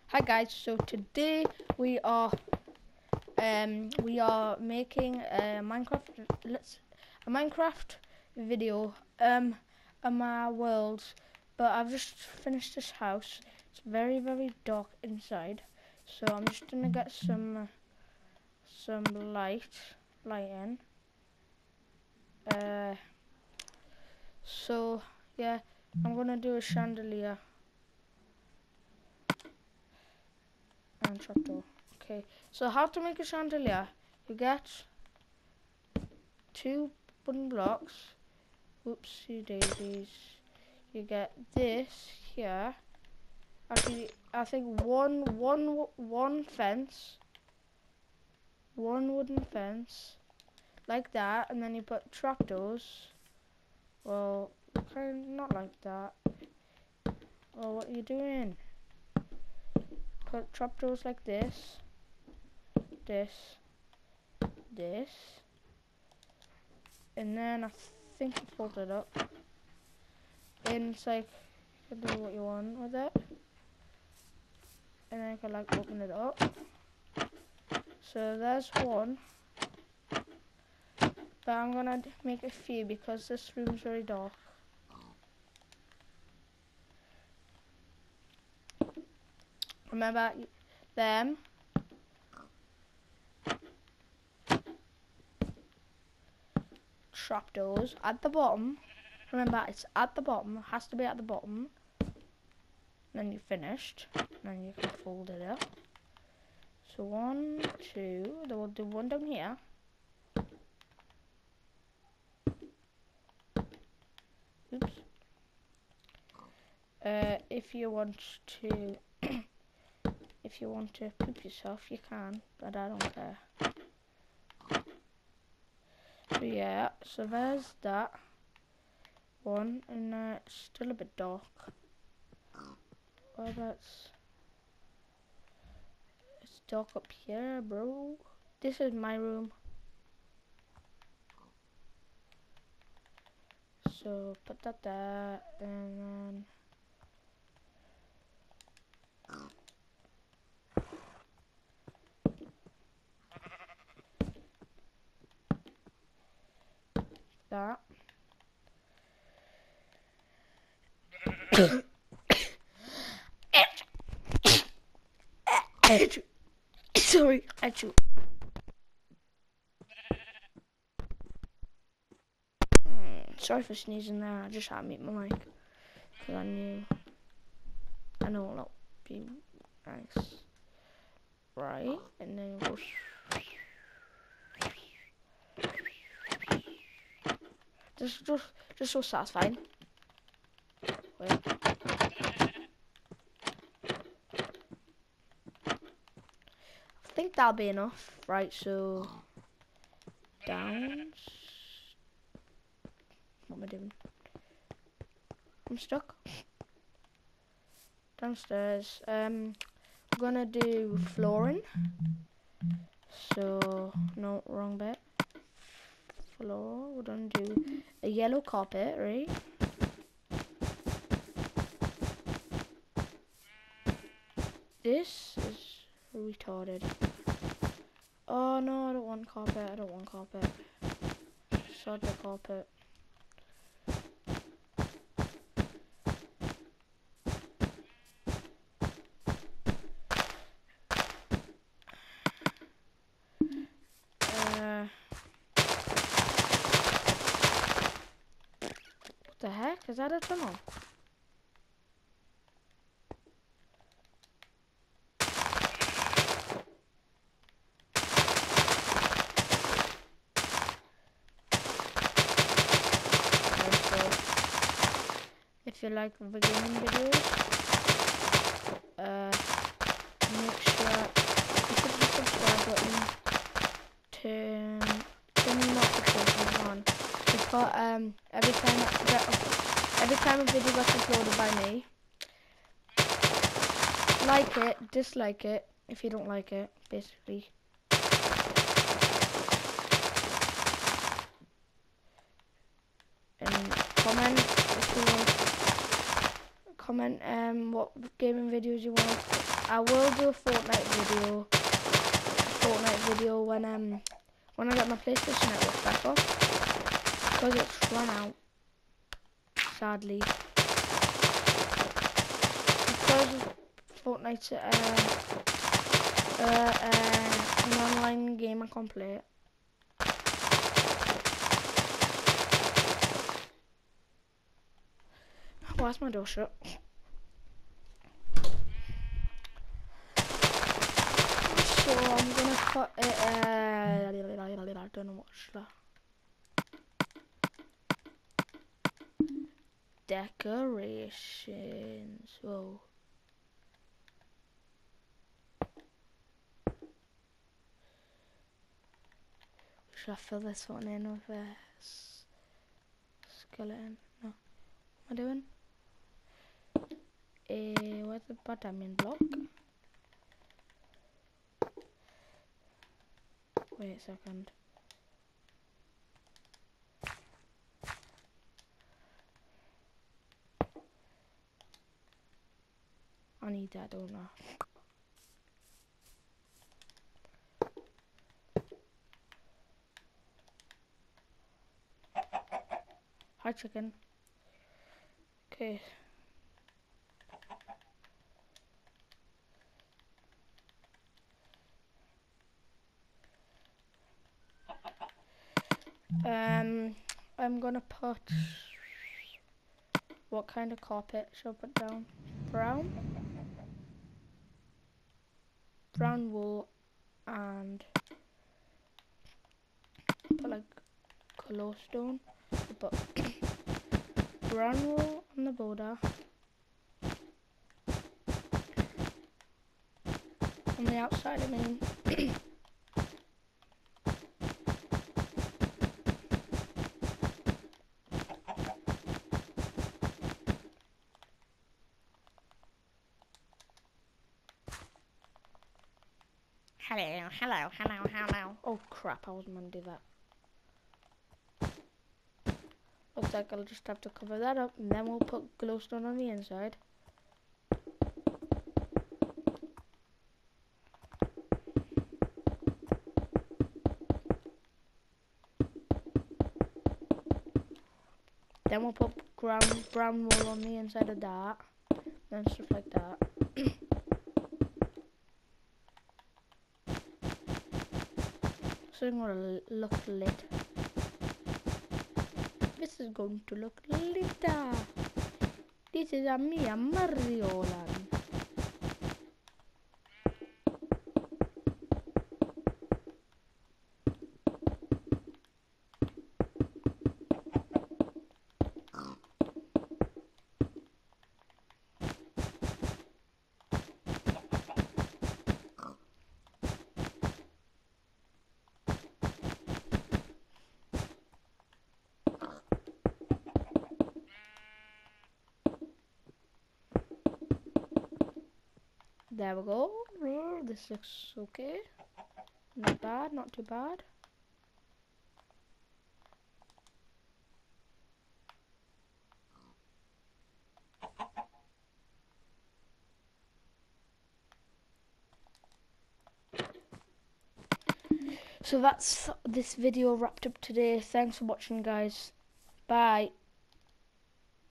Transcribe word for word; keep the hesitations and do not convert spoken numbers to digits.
Hi guys, so today we are um we are making a Minecraft let's a Minecraft video um of my world, but I've just finished this house. It's very very dark inside, so I'm just gonna get some some light light in. Uh so yeah, I'm gonna do a chandelier and trapdoor. Okay, so how to make a chandelier? You get two wooden blocks. Whoopsie daisies. You get this here. Actually, I think one, one, one fence, one wooden fence, like that, and then you put trapdoors. Well, kind of not like that. Well, what are you doing? Put trapdoors like this, this, this, and then I think you fold it up. And it's like you can do what you want with it, and then you can like open it up. So there's one, but I'm gonna make a few because this room's very dark. Remember them. Trapdoors at the bottom. Remember, it's at the bottom. It has to be at the bottom. Then you're finished. Then you can fold it up. So one, two. Then we'll do one down here. Oops. Uh, if you want to, if you want to poop yourself, you can, but I don't care. So yeah, so there's that one, and uh, it's still a bit dark. Well, that's it's dark up here, bro. This is my room. So put that there, and then that. Sorry, achoo. Sorry for sneezing there. I just had to mute my mic because I knew I know it'll not be nice. Right, and then we'll just just just so satisfying. Wait. I think that'll be enough. Right, so down. What am I doing? I'm stuck. Downstairs. Um, we're gonna do flooring. So no, wrong bit. Floor. We're gonna do a yellow carpet, right? This is retarded. Oh no, I don't want carpet. I don't want carpet. Sod the carpet. Uh, what the heck? Is that a tunnel? If you like the gaming videos, uh, make sure you hit the subscribe button, turn turn the notifications on. We've got um every time every time a video gets uploaded by me, like it, dislike it if you don't like it, basically. And comment if you want. Comment um what gaming videos you want I will do a Fortnite video. A Fortnite video when um when I get my PlayStation Network back up, because it's run out. Sadly, because Fortnite's uh, uh, uh, an online game I can't play it. Why's my door shut? So I'm gonna cut it. Uh, I don't know what should I. Decorations. Whoa. Should I fill this one in with a skeleton? No. What am I doing? Uh, where's the bottom block? Wait a second. I need that, don't I? Hi, chicken. Okay. Um, I'm gonna put. What kind of carpet should I put down? Brown? Brown wool and put like glowstone. Put brown wool on the border. On the outside, I mean. Hello, hello, hello, hello. Oh crap, I wasn't meant to do that. Looks like I'll just have to cover that up and then we'll put glowstone on the inside. Then we'll put brown, brown wool on the inside of that. Then stuff like that. So it's gonna look lit. This is going to look lit. This is a me, a Mariolan. There we go. This looks okay. Not bad, not too bad. So that's this video wrapped up today. Thanks for watching, guys. Bye.